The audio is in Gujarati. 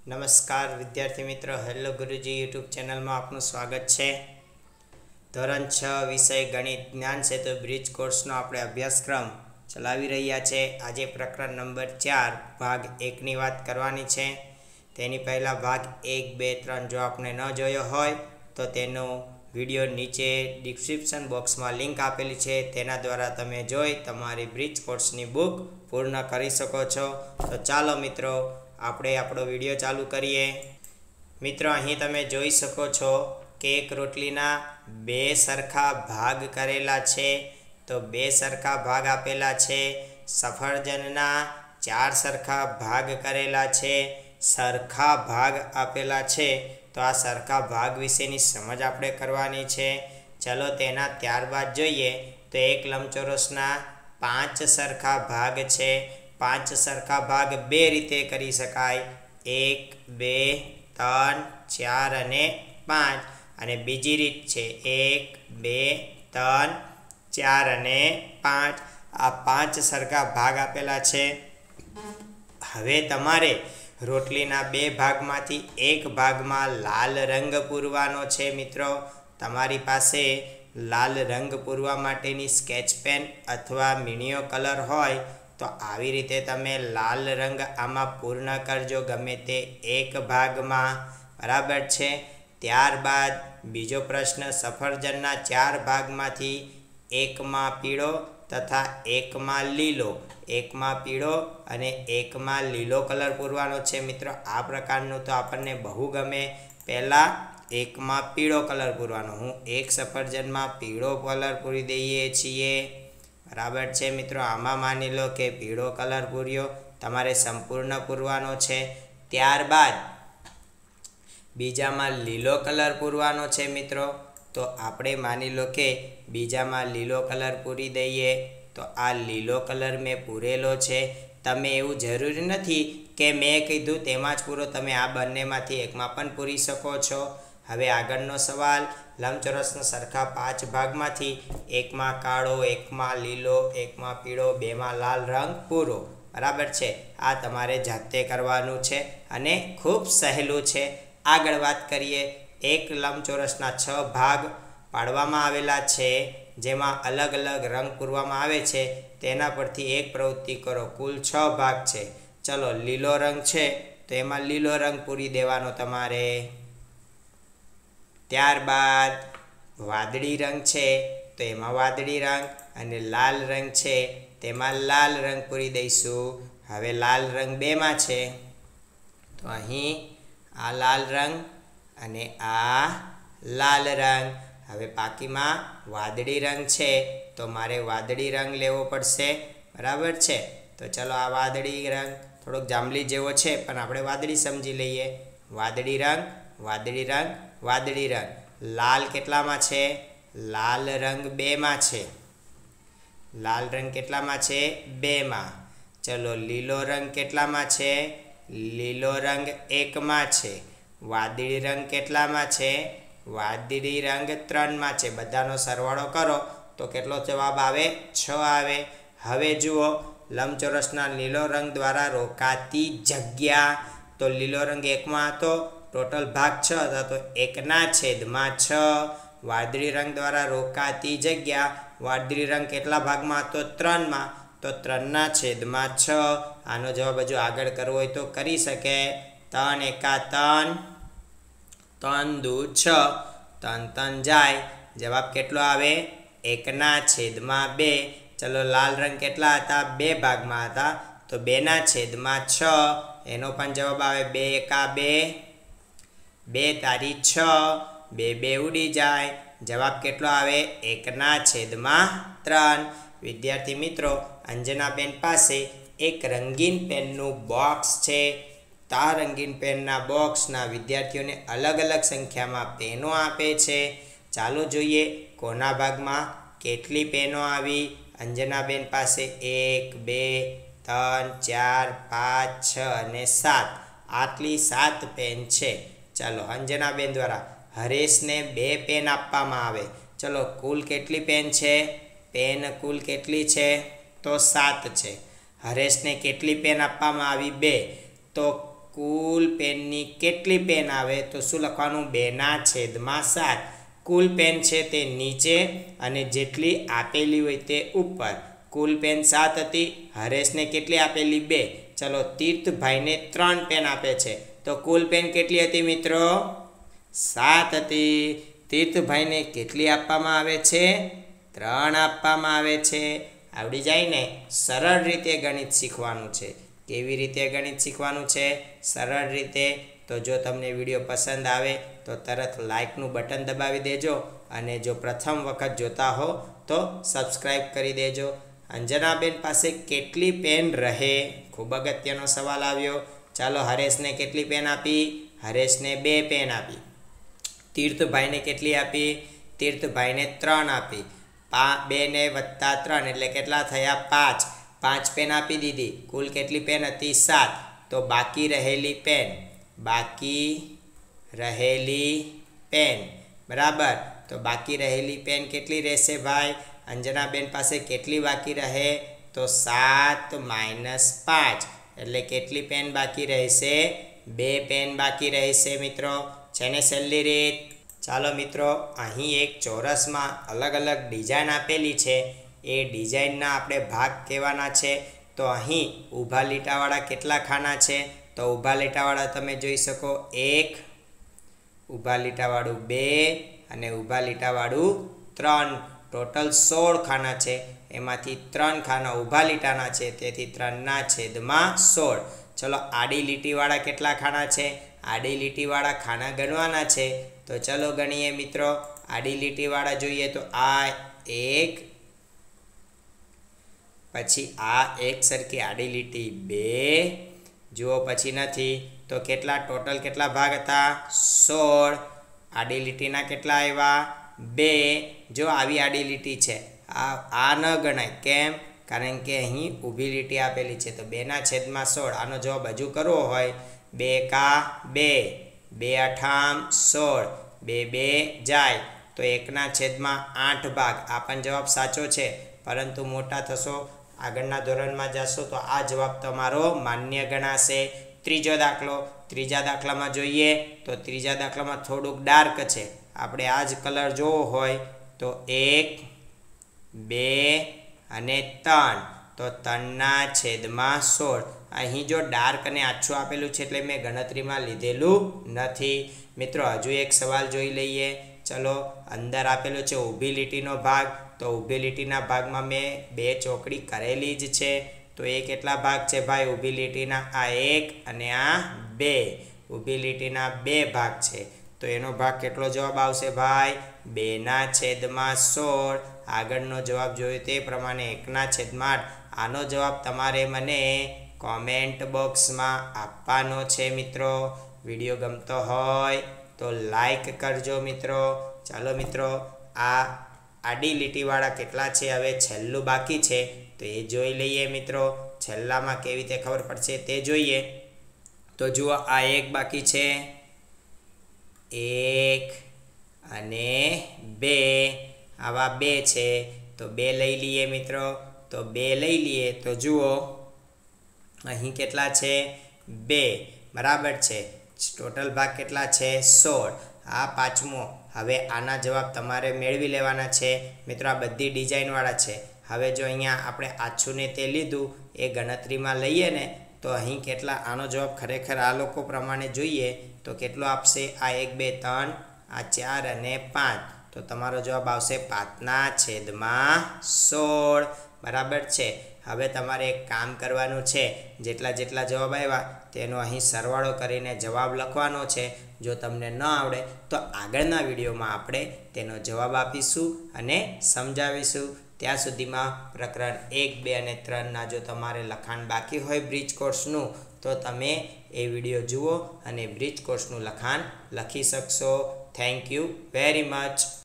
નમસ્કાર વિદ્યાર્થી મિત્રો, હેલો ગુરુજી યુટ્યુબ ચેનલમાં આપનું સ્વાગત છે। ધોરણ 6 વિષય ગણિત જ્ઞાન સેતુ બ્રિજ કોર્સનો આપણે અભ્યાસક્રમ ચલાવી રહ્યા છે। આજે પ્રકરણ નંબર 4 ભાગ 1 ની વાત કરવાની છે। તેની પહેલાં ભાગ 1, 2, 3 જો આપણે ન જોયો હોય તો તેનો વિડીયો નીચે ડિસ્ક્રિપ્શન બોક્સમાં લિંક આપેલી છે, તેના દ્વારા તમે જોઈ તમારી બ્રિજ કોર્સની બુક પૂર્ણ કરી શકો છો। તો ચાલો મિત્રો આપણે આપણો વિડીયો ચાલુ કરીએ। મિત્રો અહીં તમે જોઈ શકો છો કે એક રોટલીના બે સરખા ભાગ કરેલા છે, તો બે સરખા ભાગ આપેલા છે। સફરજનના 4 સરખા ભાગ કરેલા છે, સરખા ભાગ આપેલા છે, તો આ સરખા ભાગ વિશેની સમજ આપણે કરવાની છે। ચલો તેના ત્યારબાદ જોઈએ તો એક લંબચોરસના 5 સરખા ભાગ છે। 5 સરખા ભાગ બે રીતે કરી શકાય, 1, 2, 3, 4 અને 5। અને બીજી રીત છે 1, 2, 3, 4 અને 5। આ 5 સરખા ભાગ આપેલા છે। હવે તમારે રોટલીના બે ભાગમાંથી એક ભાગમાં લાલ રંગ પૂરવાનો છે। મિત્રો તમારી પાસે લાલ રંગ પૂરવા માટેની સ્કેચ પેન અથવા મીણિયો કલર હોય તો આવી રીતે તમે લાલ રંગ આમાં પૂર્ણ કરજો, ગમે તે એક ભાગમાં, બરાબર છે। ત્યારબાદ બીજો પ્રશ્ન, સફરજનના 4 ભાગમાંથી એકમાં પીળો તથા એકમાં લીલો, એકમાં પીળો અને એકમાં લીલો કલર પૂરવાનો છે। મિત્રો આ પ્રકારનું તો આપણને બહુ ગમે। પહેલાં એકમાં પીળો કલર પૂરવાનો, હું એક સફરજનમાં પીળો કલર પૂરી દઈએ છીએ, બરાબર છે। મિત્રો આમાં માની લો કે પીળો કલર પૂર્યો, તમારે સંપૂર્ણ પૂરવાનો છે। ત્યારબાદ બીજામાં લીલો કલર પૂરવાનો છે। મિત્રો તો આપણે માની લો કે બીજામાં લીલો કલર પૂરી દઈએ, તો આ લીલો કલર મેં પૂરેલો છે। તમે એવું જરૂરી નથી કે મેં કીધું તેમાં જ પૂરો, તમે આ બંનેમાંથી એકમાં પણ પૂરી શકો છો। હવે આગળનો સવાલ, લંબચોરસના સરખા 5 ભાગમાંથી એકમાં કાળો, એકમાં લીલો, એકમાં પીળો, બેમાં લાલ રંગ પૂરો, બરાબર છે। આ તમારે જાતે કરવાનું છે અને ખૂબ સહેલું છે। આગળ વાત કરીએ, એક લંબચોરસના 6 ભાગ પાડવામાં આવેલા છે, જેમાં અલગ અલગ રંગ પૂરવામાં આવે છે। તેના પરથી એક પ્રવૃત્તિ કરો, કુલ 6 ભાગ છે। ચલો લીલો રંગ છે તો એમાં લીલો રંગ પૂરી દેવાનો તમારે। ત્યારબાદ વાદળી રંગ છે તો એમાં વાદળી રંગ, અને લાલ રંગ છે તેમાં લાલ રંગ પૂરી દઈશું। હવે લાલ રંગ બેમાં છે તો અહીં આ લાલ રંગ અને આ લાલ રંગ। હવે બાકીમાં વાદળી રંગ છે તો મારે વાદળી રંગ લેવો પડશે, બરાબર છે। તો ચલો આ વાદળી રંગ થોડોક જાંબલી જેવો છે પણ આપણે વાદળી સમજી લઈએ। વાદળી રંગ, વાદળી રંગ, વાદળી રંગ। લાલ કેટલામાં છે? લાલ રંગ બેમાં છે। લાલ રંગ કેટલામાં છે? બેમાં। ચલો લીલો રંગ કેટલામાં છે? લીલો રંગ એકમાં છે। વાદળી રંગ કેટલામાં છે? વાદળી રંગ 3માં છે। બધાનો સરવાળો કરો તો કેટલો જવાબ આવે? 6 આવે। હવે જુઓ, લંબચોરસના લીલો રંગ દ્વારા રોકાતી જગ્યા, તો લીલો રંગ એકમાં હતો, ટોટલ ભાગ 6 હતા, તો 1/6। વાદળી રંગ દ્વારા રોકાતી જગ્યા, વાદળી રંગ કેટલા ભાગમાં હતો? 3માં, તો 3/6। આનો જવાબ હજુ આગળ કરવો હોય તો કરી શકે। 3 એકા 3, 3 દુ 6, 3 3 જાય, જવાબ કેટલો આવે? 1/2। ચલો લાલ રંગ કેટલા હતા? 2 ભાગમાં હતા, તો 2/6, એનો પણ જવાબ આવે 2 એકા 2, 2 તારી 6, 2 2 ઉડી જાય, જવાબ કેટલો આવે? 1/3। વિદ્યાર્થી મિત્રો, અંજનાબેન પાસે એક રંગીન પેનનું બોક્સ છે, તો આ રંગીન પેનના બોક્સના વિદ્યાર્થીઓને અલગ અલગ સંખ્યામાં પેનો આપે છે। ચાલો જોઈએ કોના ભાગમાં કેટલી પેનો આવી। અંજનાબેન પાસે 1, 2, 3, 4, 5, 6 અને 7, આટલી 7 પેન છે। ચાલો અંજનાબેન દ્વારા હરેશને 2 પેન આપવામાં આવે। ચલો કુલ કેટલી પેન છે? પેન કુલ કેટલી છે? તો 7 છે। હરેશને કેટલી પેન આપવામાં આવી? 2, તો કુલ પેનની કેટલી પેન આવે તો શું લખવાનું? 2/7. કુલ પેન છે તે નીચે અને જેટલી આપેલી હોય તે ઉપર. કુલ પેન 7 હતી, હરેશને કેટલી આપેલી? 2. ચલો, તીર્થભાઈને 3 પેન આપે છે તો કુલ પેન કેટલી હતી મિત્રો? 7 હતી. તીર્થભાઈને કેટલી આપવામાં આવે છે? 3 આપવામાં આવે છે. આવડી જાય ને? સરળ રીતે ગણિત શીખવાનું છે. કેવી રીતે ગણિત શીખવાનું છે? સરળ રીતે. તો જો તમને વિડીયો પસંદ આવે તો તરત લાઇકનું બટન દબાવી દેજો અને જો પ્રથમ વખત જોતા હો તો સબસ્ક્રાઈબ કરી દેજો. અંજનાબેન પાસે કેટલી પેન રહે? ખૂબ અગત્યનો સવાલ આવ્યો. ચાલો, હરેશને કેટલી પેન આપી? હરેશને 2 પેન આપી. તીર્થભાઈને કેટલી આપી? તીર્થભાઈને 3 આપી. 2 ને વત્તા 3 એટલે કેટલા થયા? 5. 5 પેન આપી દીધી. કુલ કેટલી પેન હતી? 7. તો બાકી રહેલી પેન, બરાબર. તો બાકી રહેલી પેન કેટલી રહેશે ભાઈ? અંજનાબેન પાસે કેટલી બાકી રહે? તો 7 - 5 એટલે કેટલી પેન બાકી રહેશે? 2 પેન બાકી રહેશે મિત્રો. છે ને સહેલી રીત? ચાલો મિત્રો, અહીં એક ચોરસમાં અલગ અલગ ડિઝાઇન આપેલી છે. એ ડિઝાઇનના આપણે ભાગ કહેવાના છે. તો અહીં ઊભા લીટાવાળા કેટલા ખાના છે? તો ઊભા લીટાવાળા તમે જોઈ શકો 1, ઊભા લીટાવાળું 2 અને ઊભા લીટાવાળું 3. ટોટલ 16 ખાના છે. એમાંથી 3 ખાના ઊભા લીટાના છે, તેથી 3/16. ચલો, આડી લીટીવાળા કેટલા ખાના છે? આડી લીટીવાળા ખાના ગણવાના છે. તો ચલો ગણીએ મિત્રો. આડી લીટીવાળા જોઈએ તો આ 1, પછી આ એક સરખી આડી લીટી 2. જુઓ, પછી નથી તો કેટલા ટોટલ કેટલા ભાગ હતા? 16. આડી લીટીના કેટલા આવ્યા? 2. જો આવી આડી લીટી છે, આ ન ગણાય. કેમ? કારણ કે અહીં ઊભી લીટી આપેલી છે. તો 2/16. આનો જવાબ હજુ કરવો હોય 2 કા 2, 2 × 16, 2 જાય તો 1/8 ભાગ. આ પણ જવાબ સાચો છે, પરંતુ મોટા થશો, આગળના ધોરણમાં જશો તો આ જવાબ તમારો માન્ય ગણાશે. ત્રીજો દાખલો. ત્રીજા દાખલામાં જોઈએ તો ત્રીજા દાખલામાં થોડુંક ડાર્ક છે. આપણે આ જ કલર જોવો હોય તો 1, 2 અને 3. તો 3/16. અહીં જો ડાર્ક અને આછું આપેલું છે એટલે મેં ગણતરીમાં લીધેલું નથી. મિત્રો, હજુ એક સવાલ જોઈ લઈએ. ચલો, અંદર આપેલું છે ઊભી લીટીનો ભાગ. તો ઊભી લીટીના ભાગમાં મેં 2 ચોકડી કરેલી જ છે. તો એ કેટલા ભાગ છે ભાઈ ઊભી લીટીના? આ 1 અને આ 2. ઊભી લીટીના 2 ભાગ છે. તો એનો ભાગ કેટલો જવાબ આવશે ભાઈ? 2/16. આગળનો જવાબ જોયો તે પ્રમાણે 1/8. આનો જવાબ તમારે મને કોમેન્ટ બોક્સમાં આપવાનો છે મિત્રો. વિડીયો ગમતો હોય તો લાઈક કરજો મિત્રો. ચાલો મિત્રો, આ આડી લીટીવાળા કેટલા છે? હવે છેલ્લું બાકી છે તો એ જોઈ લઈએ મિત્રો. છેલ્લામાં કેવી રીતે ખબર પડશે તે જોઈએ. તો જુઓ, આ 1 બાકી છે, 1 અને 2. આવા 2 છે તો 2 લઈ લઈએ મિત્રો. તો 2 લઈ લઈએ તો જુઓ, અહીં કેટલા છે? 2. બરાબર છે. ટોટલ ભાગ કેટલા છે? 16. આ 5મો. હવે આના જવાબ તમારે મેળવી લેવાના છે મિત્રો. આ બધી ડિઝાઇનવાળા છે. હવે જો અહીંયા આપણે આછું ને તે લીધું એ ગણતરીમાં લઈએ ને તો અહીં કેટલા? આનો જવાબ ખરેખર આ લોકો પ્રમાણે જોઈએ તો કેટલો આપશે? આ 1, 2, 3, આ 4 અને 5. તો તમારો જવાબ આવશે 5/16. બરાબર છે. હવે તમારે એક કામ કરવાનું છે. જેટલા જેટલા જવાબ આવ્યા તેનો અહીં સરવાળો કરીને જવાબ લખવાનો છે. જો તમને ન આવડે તો આગળના વિડીયોમાં આપણે તેનો જવાબ આપીશું અને સમજાવીશું. ત્યાં સુધીમાં પ્રકરણ 1, 2 અને 3ના જો તમારે લખાણ બાકી હોય બ્રિજ કોર્સનું તો તમે એ વિડીયો જુઓ અને બ્રિજ કોર્સનું લખાણ લખી શકશો. Thank you very much.